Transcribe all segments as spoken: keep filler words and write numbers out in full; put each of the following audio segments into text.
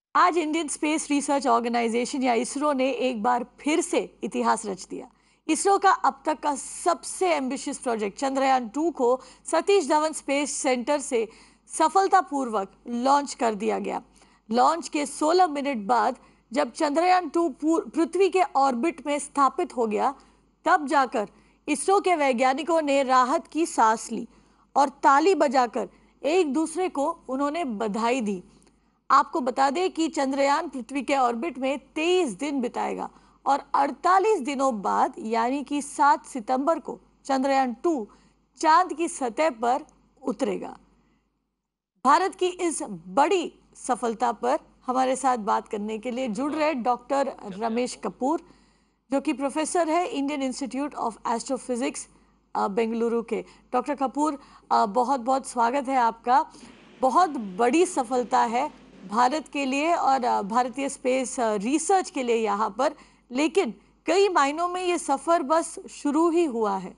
आज Indian space research organisation या इसरो ने एक बार फिर से इतिहास रच दिया। इसरो का अब तक का सबसे एम्बिशियस प्रोजेक्ट चंद्रयान टू को सतीश धवन स्पेस सेंटर से सफलतापूर्वक लॉन्च कर दिया गया। लॉन्च के सोलह मिनट बाद जब चंद्रयान टू पृथ्वी के ऑर्बिट में स्थापित हो गया, तब जाकर इसरो के वैज्ञानिकों ने राहत की सांस ली और ताली बजाकर एक दूसरे को उन्होंने बधाई दी। आपको बता दें कि चंद्रयान पृथ्वी के ऑर्बिट में तेईस दिन बिताएगा और अड़तालीस दिनों बाद यानी कि सात सितंबर को चंद्रयान टू चांद की सतह पर उतरेगा। भारत की इस बड़ी सफलता पर हमारे साथ बात करने के लिए जुड़ रहे डॉक्टर रमेश कपूर, जो कि प्रोफेसर है Indian Institute of astrophysics Bengaluru के। डॉक्टर कपूर, बहुत बहुत स्वागत है आपका। बहुत बड़ी सफलता है भारत के लिए और भारतीय स्पेस रिसर्च के लिए यहाँ पर, लेकिन कई मायनों में ये सफर बस शुरू ही हुआ है।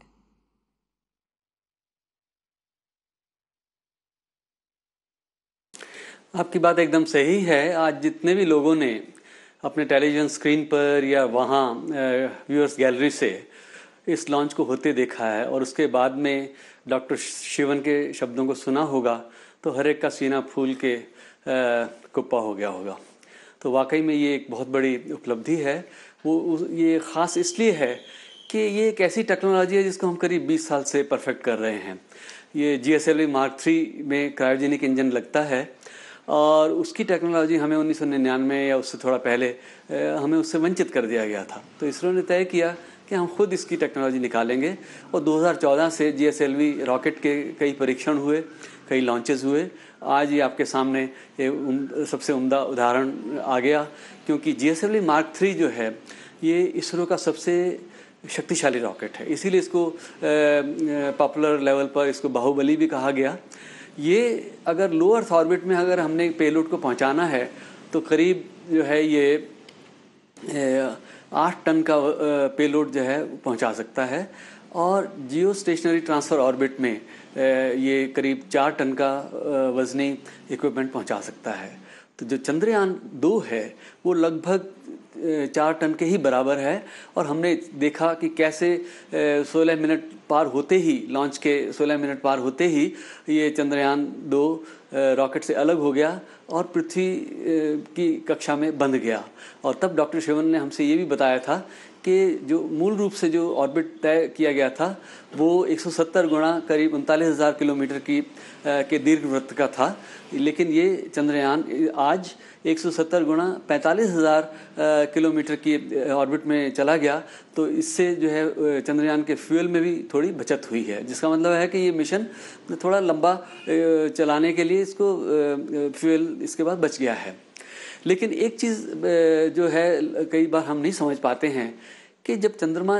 आपकी बात एकदम सही है। आज जितने भी लोगों ने अपने टेलीविजन स्क्रीन पर या वहाँ व्यूअर्स गैलरी से इस लॉन्च को होते देखा है और उसके बाद में डॉक्टर शिवन के शब्दों को सुना होगा, तो हर एक का सीना फूल के कुप्पा हो गया होगा। तो वाकई में ये एक बहुत बड़ी उपलब्धि है। वो ये ख़ास इसलिए है कि ये एक ऐसी टेक्नोलॉजी है जिसको हम करीब बीस साल से परफेक्ट कर रहे हैं। ये G S L V Mark three में क्रायोजेनिक इंजन लगता है और उसकी टेक्नोलॉजी हमें उन्नीस सौ निन्यानवे या उससे थोड़ा पहले हमें उससे वंचित कर दिया गया था। तो इसरो ने तय किया कि हम खुद इसकी टेक्नोलॉजी निकालेंगे और दो हज़ार चौदह से G S L V rocket के कई परीक्षण हुए, कई लॉन्चेस हुए। आज ये आपके सामने ये उम, सबसे उम्दा उदाहरण आ गया, क्योंकि G S L V Mark three जो है ये इसरो का सबसे शक्तिशाली रॉकेट है। इसीलिए इसको पॉपुलर लेवल पर इसको बाहुबली भी कहा गया। ये अगर लो अर्थ ऑर्बिट में अगर हमने पेलोड को पहुंचाना है तो करीब जो है ये आठ टन का पेलोड जो है पहुंचा सकता है और जियो स्टेशनरी ट्रांसफ़र ऑर्बिट में ये करीब चार टन का वजनी इक्विपमेंट पहुंचा सकता है। तो जो चंद्रयान दो है वो लगभग चार टन के ही बराबर है और हमने देखा कि कैसे सोलह मिनट पार होते ही, लॉन्च के सोलह मिनट पार होते ही ये चंद्रयान दो रॉकेट से अलग हो गया और पृथ्वी की कक्षा में बंध गया। और तब डॉक्टर शिवन ने हमसे ये भी बताया था कि जो मूल रूप से जो ऑर्बिट तय किया गया था वो एक सौ सत्तर गुणा करीब उनतालीस हज़ार किलोमीटर की के दीर्घ वृत्त का था, लेकिन ये चंद्रयान आज एक सौ सत्तर गुणा पैंतालीस हज़ार किलोमीटर की ऑर्बिट में चला गया। तो इससे जो है चंद्रयान के फ्यूल में भी थोड़ी बचत हुई है, जिसका मतलब है कि ये मिशन थोड़ा लंबा चलाने के लिए इसको फ्यूल इसके बाद बच गया है। लेकिन एक चीज़ जो है कई बार हम नहीं समझ पाते हैं कि जब चंद्रमा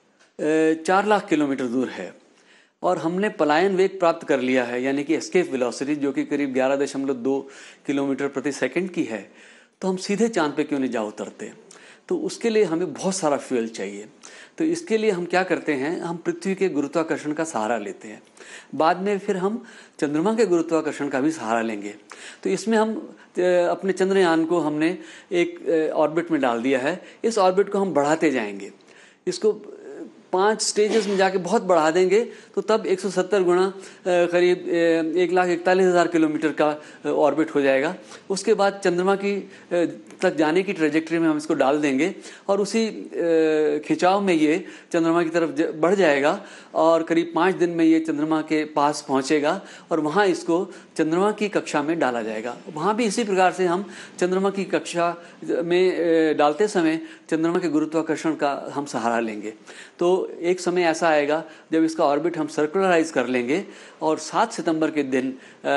चार लाख किलोमीटर दूर है और हमने पलायन वेग प्राप्त कर लिया है, यानी कि एस्केप वेलोसिटी जो कि करीब ग्यारह दशमलव दो किलोमीटर प्रति सेकंड की है, तो हम सीधे चांद पे क्यों नहीं जा उतरते? तो उसके लिए हमें बहुत सारा फ्यूल चाहिए। तो इसके लिए हम क्या करते हैं, हम पृथ्वी के गुरुत्वाकर्षण का सहारा लेते हैं। बाद में फिर हम चंद्रमा के गुरुत्वाकर्षण का भी सहारा लेंगे। तो इसमें हम अपने चंद्रयान को हमने एक ऑर्बिट में डाल दिया है। इस ऑर्बिट को हम बढ़ाते जाएंगे, इसको पांच स्टेजेस में जाके बहुत बढ़ा देंगे, तो तब एक सौ सत्तर गुणा करीब एक लाख इकतालीस हज़ार किलोमीटर का ऑर्बिट हो जाएगा। उसके बाद चंद्रमा की तक जाने की ट्रेजेक्टरी में हम इसको डाल देंगे और उसी खिंचाव में ये चंद्रमा की तरफ बढ़ जाएगा और करीब पाँच दिन में ये चंद्रमा के पास पहुंचेगा और वहाँ इसको चंद्रमा की कक्षा में डाला जाएगा। वहाँ भी इसी प्रकार से हम चंद्रमा की कक्षा में डालते समय चंद्रमा के गुरुत्वाकर्षण का हम सहारा लेंगे। तो एक समय ऐसा आएगा जब इसका ऑर्बिट हम सर्कुलराइज कर लेंगे और सात सितंबर के दिन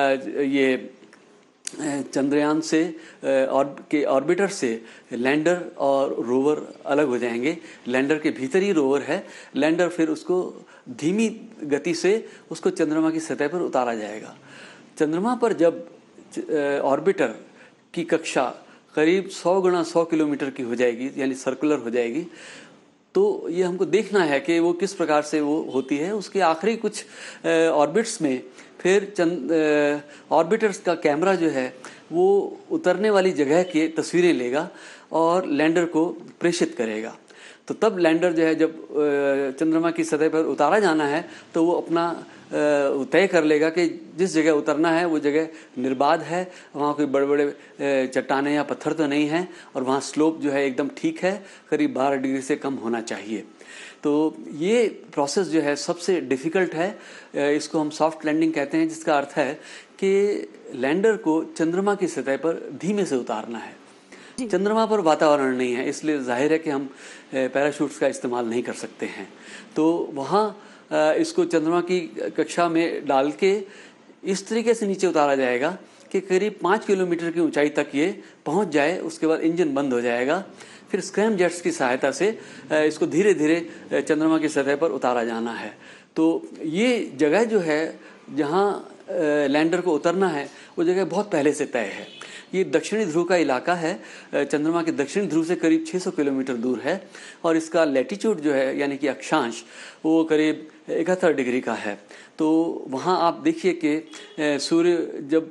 ये चंद्रयान से और के ऑर्बिटर से लैंडर और रोवर अलग हो जाएंगे। लैंडर के भीतर ही रोवर है। लैंडर फिर उसको धीमी गति से उसको चंद्रमा की सतह पर उतारा जाएगा। चंद्रमा पर जब ऑर्बिटर की कक्षा करीब सौ गुणा सौ किलोमीटर की हो जाएगी, यानी सर्कुलर हो जाएगी, तो ये हमको देखना है कि वो किस प्रकार से वो होती है। उसके आखिरी कुछ ऑर्बिट्स में फिर चंद ऑर्बिटर्स का कैमरा जो है वो उतरने वाली जगह की तस्वीरें लेगा और लैंडर को प्रेषित करेगा। तो तब लैंडर जो है जब चंद्रमा की सतह पर उतारा जाना है तो वो अपना तय कर लेगा कि जिस जगह उतरना है वो जगह निर्बाध है, वहाँ कोई बड़े बड़े चट्टानें या पत्थर तो नहीं हैं, और वहाँ स्लोप जो है एकदम ठीक है, करीब बारह डिग्री से कम होना चाहिए। तो ये प्रोसेस जो है सबसे डिफ़िकल्ट है, इसको हम सॉफ्ट लैंडिंग कहते हैं, जिसका अर्थ है कि लैंडर को चंद्रमा की सतह पर धीमे से उतारना है। चंद्रमा पर वातावरण नहीं है, इसलिए जाहिर है कि हम पैराशूट्स का इस्तेमाल नहीं कर सकते हैं। तो वहाँ इसको चंद्रमा की कक्षा में डाल के इस तरीके से नीचे उतारा जाएगा कि करीब पाँच किलोमीटर की ऊंचाई तक ये पहुंच जाए। उसके बाद इंजन बंद हो जाएगा, फिर स्क्रैम जेट्स की सहायता से इसको धीरे धीरे चंद्रमा की सतह पर उतारा जाना है। तो ये जगह जो है जहाँ लैंडर को उतरना है वो जगह बहुत पहले से तय है। ये दक्षिणी ध्रुव का इलाका है, चंद्रमा के दक्षिणी ध्रुव से करीब छह सौ किलोमीटर दूर है, और इसका लैटिट्यूड जो है यानी कि अक्षांश वो करीब इकहत्तर डिग्री का है। तो वहाँ आप देखिए कि सूर्य जब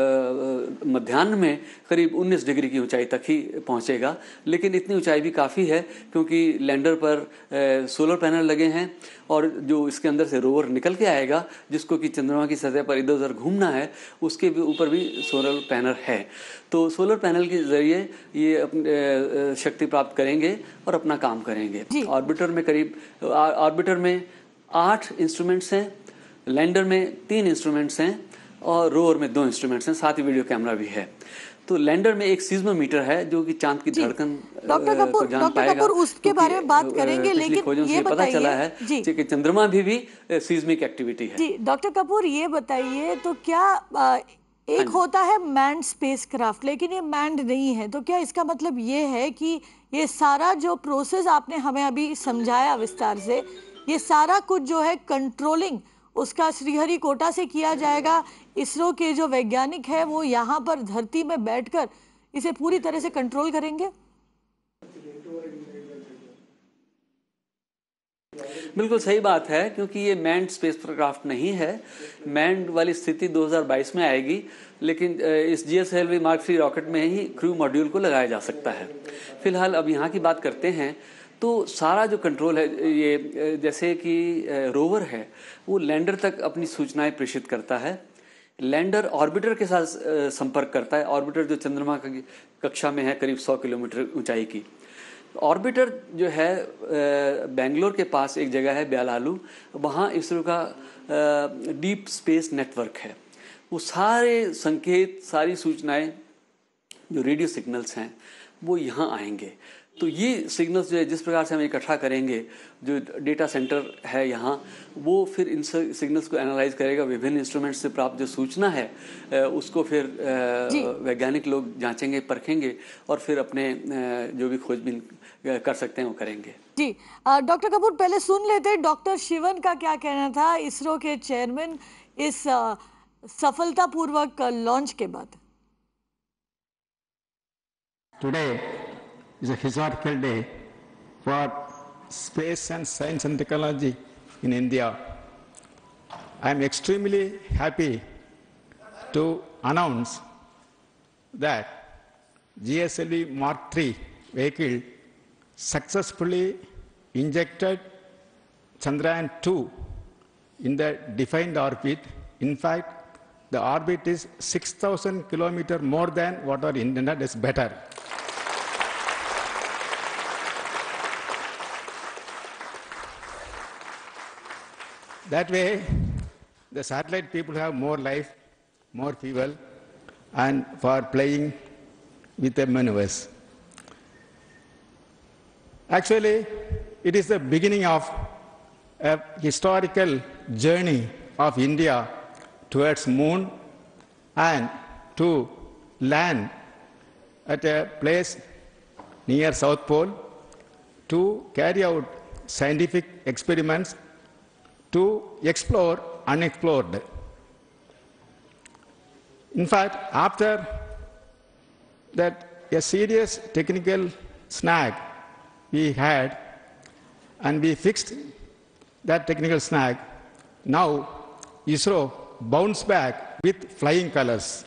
मध्याह्न में करीब उन्नीस डिग्री की ऊंचाई तक ही पहुँचेगा, लेकिन इतनी ऊंचाई भी काफ़ी है क्योंकि लैंडर पर सोलर पैनल लगे हैं, और जो इसके अंदर से रोवर निकल के आएगा जिसको कि चंद्रमा की सतह पर इधर उधर घूमना है, उसके भी ऊपर भी सोलर पैनल है। तो सोलर पैनल के ज़रिए ये अपने शक्ति प्राप्त करेंगे और अपना काम करेंगे। ऑर्बिटर में करीब ऑर्बिटर में आठ इंस्ट्रूमेंट्स हैं, लैंडर में तीन इंस्ट्रूमेंट्स हैं और रोवर में दो इंस्ट्रूमेंट्स हैं, साथ ही वीडियो कैमरा भी है। तो लैंडर में एक सीज़्मोमीटर है जो कि चांद की धड़कन डॉक्टर कपूर डॉक्टर कपूर उसके बारे में बात करेंगे, लेकिन ये पता चला है कि चंद्रमा भी भी सीज़मिक एक्टिविटी है। जी डॉक्टर कपूर ये बताइए, तो क्या एक होता है मैन्ड स्पेसक्राफ्ट, लेकिन ये मैन्ड नहीं है, तो क्या इसका मतलब ये है कि ये सारा जो प्रोसेस आपने हमें अभी समझाया विस्तार से, ये सारा कुछ जो है कंट्रोलिंग उसका श्रीहरिकोटा से किया जाएगा? इसरो के जो वैज्ञानिक है वो यहाँ पर धरती में बैठकर इसे पूरी तरह से कंट्रोल करेंगे? बिल्कुल सही बात है, क्योंकि ये मैन्ड स्पेसक्राफ्ट नहीं है। मैन्ड वाली स्थिति दो हज़ार बाईस में आएगी, लेकिन इस G S L V Mark three rocket में ही क्रू मॉड्यूल को लगाया जा सकता है। फिलहाल अब यहाँ की बात करते हैं तो सारा जो कंट्रोल है, ये जैसे कि रोवर है वो लैंडर तक अपनी सूचनाएं प्रेषित करता है, लैंडर ऑर्बिटर के साथ संपर्क करता है। ऑर्बिटर जो चंद्रमा की कक्षा में है करीब सौ किलोमीटर ऊंचाई की। ऑर्बिटर जो है बेंगलोर के पास एक जगह है ब्यालालू, वहाँ इसरो का डीप स्पेस नेटवर्क है। वो सारे संकेत, सारी सूचनाएं जो रेडियो सिग्नल्स हैं वो यहाँ आएंगे। तो ये सिग्नल्स जो है जिस प्रकार से हम इकट्ठा करेंगे, जो डेटा सेंटर है यहाँ, वो फिर इन सिग्नल्स को एनालाइज करेगा। विभिन्न इंस्ट्रूमेंट से प्राप्त जो सूचना है उसको फिर वैज्ञानिक लोग जांचेंगे, परखेंगे और फिर अपने जो भी खोजबीन कर सकते हैं वो करेंगे। जी डॉक्टर कपूर, पहले सुन लेते डॉक्टर शिवन का क्या कहना था, इसरो के चेयरमैन, इस सफलतापूर्वक लॉन्च के बाद। Today is a historical day for space and science and technology in India. I am extremely happy to announce that G S L V Mark three vehicle successfully injected Chandrayaan two in the defined orbit. In fact, the orbit is six thousand kilometers more than what our internet is better. That way, the satellite people have more life, more fuel, and for playing with the maneuvers. Actually, it is the beginning of a historical journey of India towards moon and to land at a place near South Pole to carry out scientific experiments to explore unexplored. In fact, after that a serious technical snag we had, and we fixed that technical snag. Now, ISRO bounced back with flying colors.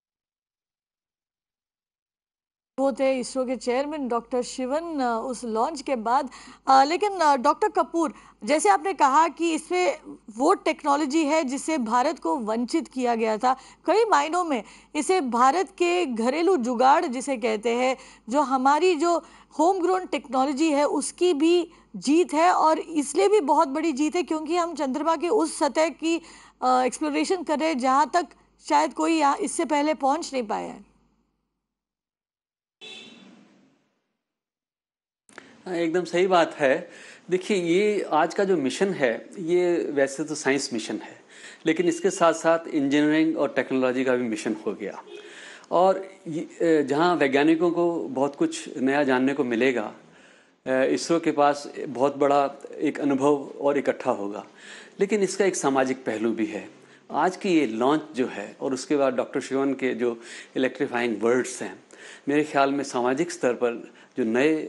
वो थे इसरो के chairman doctor Sivan उस launch के बाद। आ, लेकिन doctor Kapoor, जैसे आपने कहा कि इसमें वो टेक्नोलॉजी है जिससे भारत को वंचित किया गया था, कई मायनों में इसे भारत के घरेलू जुगाड़ जिसे कहते हैं, जो हमारी जो होम ग्रोन टेक्नोलॉजी है उसकी भी जीत है, और इसलिए भी बहुत बड़ी जीत है क्योंकि हम चंद्रमा के उस सतह की एक्सप्लोरेशन कर रहे हैं जहाँ तक शायद कोई यहाँ इससे पहले पहुँच नहीं पाया है। एकदम सही बात है। देखिए, ये आज का जो मिशन है ये वैसे तो साइंस मिशन है, लेकिन इसके साथ साथ इंजीनियरिंग और टेक्नोलॉजी का भी मिशन हो गया, और जहाँ वैज्ञानिकों को बहुत कुछ नया जानने को मिलेगा, इसरो के पास बहुत बड़ा एक अनुभव और इकट्ठा होगा। लेकिन इसका एक सामाजिक पहलू भी है। आज की ये लॉन्च जो है और उसके बाद डॉक्टर शिवन के जो इलेक्ट्रीफाइंग वर्ड्स हैं, मेरे ख्याल में सामाजिक स्तर पर जो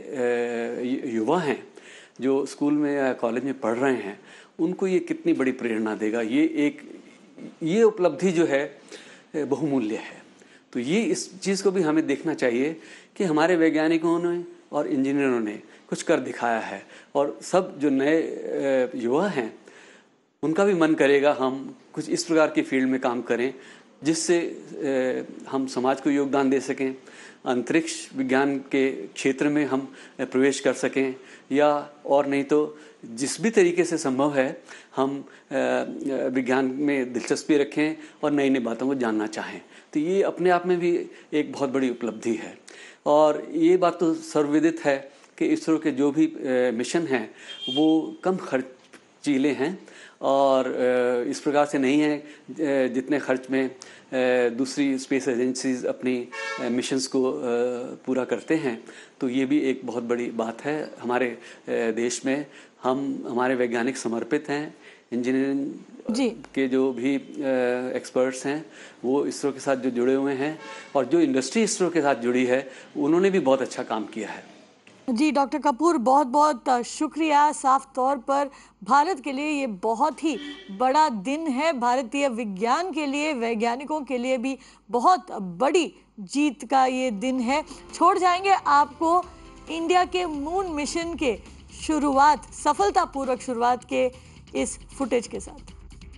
नए युवा हैं जो स्कूल में या कॉलेज में पढ़ रहे हैं, उनको ये कितनी बड़ी प्रेरणा देगा। ये एक ये उपलब्धि जो है बहुमूल्य है। तो ये इस चीज़ को भी हमें देखना चाहिए कि हमारे वैज्ञानिकों ने और इंजीनियरों ने कुछ कर दिखाया है, और सब जो नए युवा हैं उनका भी मन करेगा हम कुछ इस प्रकार की फील्ड में काम करें जिससे हम समाज को योगदान दे सकें, अंतरिक्ष विज्ञान के क्षेत्र में हम प्रवेश कर सकें, या और नहीं तो जिस भी तरीके से संभव है हम विज्ञान में दिलचस्पी रखें और नई नई बातों को जानना चाहें। तो ये अपने आप में भी एक बहुत बड़ी उपलब्धि है। और ये बात तो सर्वविदित है कि इसरो के जो भी मिशन हैं वो कम खर्चीले हैं, और इस प्रकार से नहीं है जितने खर्च में दूसरी स्पेस एजेंसीज अपनी मिशंस को पूरा करते हैं। तो ये भी एक बहुत बड़ी बात है। हमारे देश में हम हमारे वैज्ञानिक समर्पित हैं, इंजीनियरिंग जी के जो भी एक्सपर्ट्स हैं वो इसरो के साथ जो जुड़े हुए हैं, और जो इंडस्ट्री इसरो के साथ जुड़ी है उन्होंने भी बहुत अच्छा काम किया है। जी डॉक्टर कपूर, बहुत बहुत शुक्रिया। साफ तौर पर भारत के लिए ये बहुत ही बड़ा दिन है, भारतीय विज्ञान के लिए, वैज्ञानिकों के लिए भी बहुत बड़ी जीत का ये दिन है। छोड़ जाएंगे आपको इंडिया के मून मिशन के शुरुआत, सफलतापूर्वक शुरुआत के इस फुटेज के साथ।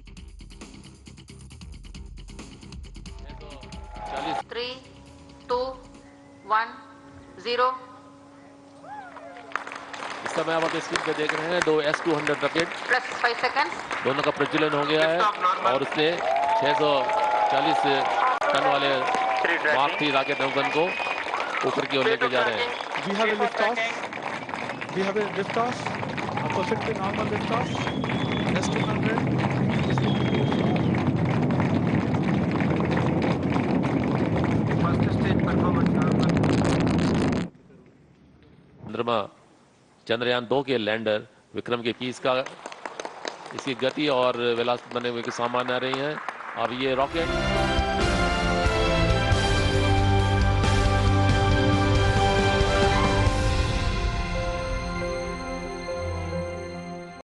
Three two one zero. इस समय आप अपनी स्क्रीन पे देख रहे हैं दो S two hundred rocket plus five seconds दोनों का प्रज्वलन हो गया है, और उसने छह सौ चालीस टन वाले मार्क थ्री रॉकेट नौगन को ऊपर की ओर लेके जा रहे हैं। We have a liftoff. We have a liftoff. A perfectly normal liftoff. S two hundred. First stage performance normal. चंद्रमा चंद्रयान दो के लैंडर विक्रम के पीस का इसकी गति और वेलोसिटी बने हुए के सामान आ रही हैं। अब ये रॉकेट